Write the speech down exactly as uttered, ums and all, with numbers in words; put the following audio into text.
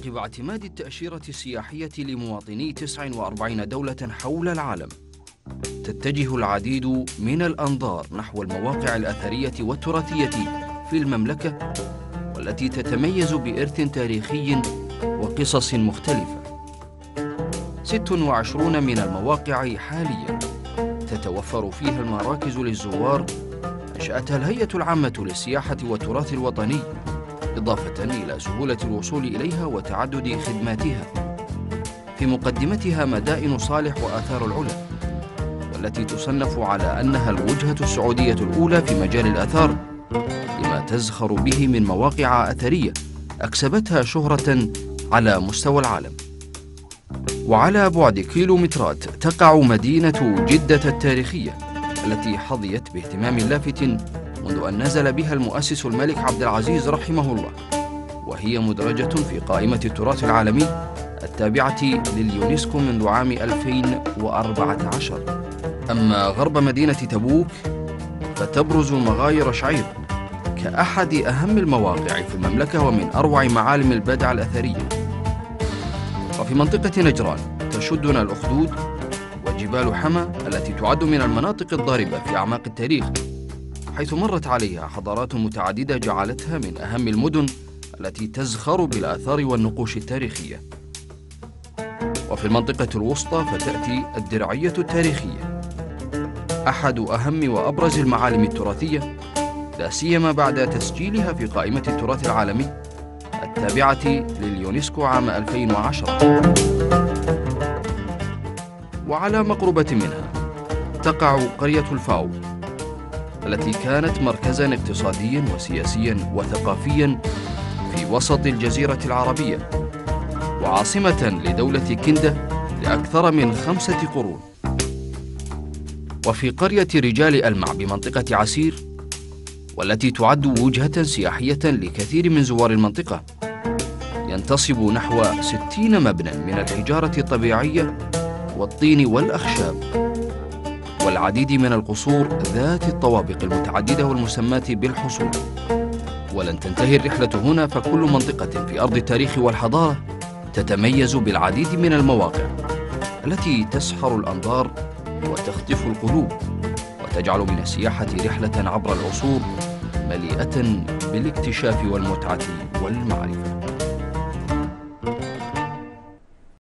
عقب اعتماد التأشيرة السياحية لمواطني تسع وأربعين دولة حول العالم، تتجه العديد من الأنظار نحو المواقع الأثرية والتراثية في المملكة، والتي تتميز بإرث تاريخي وقصص مختلفة. ست وعشرون من المواقع حالياً تتوفر فيها المراكز للزوار أنشأتها الهيئة العامة للسياحة والتراث الوطني، إضافة إلى سهولة الوصول إليها وتعدد خدماتها. في مقدمتها مدائن صالح وآثار العلا، والتي تصنف على أنها الوجهة السعودية الأولى في مجال الآثار، لما تزخر به من مواقع أثرية أكسبتها شهرة على مستوى العالم. وعلى بعد كيلومترات تقع مدينة جدة التاريخية، التي حظيت باهتمام لافت منذ أن نزل بها المؤسس الملك عبد العزيز رحمه الله، وهي مدرجة في قائمة التراث العالمي التابعة لليونسكو منذ عام ألفين وأربعة عشر. أما غرب مدينة تبوك فتبرز مغاير شعير كأحد أهم المواقع في المملكة ومن أروع معالم البدع الأثرية. وفي منطقة نجران تشدنا الأخدود وجبال حما، التي تعد من المناطق الضاربة في أعماق التاريخ، حيث مرت عليها حضارات متعددة جعلتها من أهم المدن التي تزخر بالآثار والنقوش التاريخية. وفي المنطقة الوسطى فتأتي الدرعية التاريخية، أحد أهم وأبرز المعالم التراثية، لا سيما بعد تسجيلها في قائمة التراث العالمي التابعة لليونسكو عام ألفين وعشرة. وعلى مقربة منها تقع قرية الفاو، التي كانت مركزاً اقتصادياً وسياسياً وثقافياً في وسط الجزيرة العربية، وعاصمة لدولة كندة لأكثر من خمسة قرون. وفي قرية رجال ألمع بمنطقة عسير، والتي تعد وجهة سياحية لكثير من زوار المنطقة، ينتصب نحو ستين مبنى من الحجارة الطبيعية والطين والأخشاب، والعديد من القصور ذات الطوابق المتعددة والمسماة بالحصول. ولن تنتهي الرحلة هنا، فكل منطقة في أرض التاريخ والحضارة تتميز بالعديد من المواقع التي تسحر الأنظار وتخطف القلوب، وتجعل من السياحة رحلة عبر العصور مليئة بالاكتشاف والمتعة والمعرفة.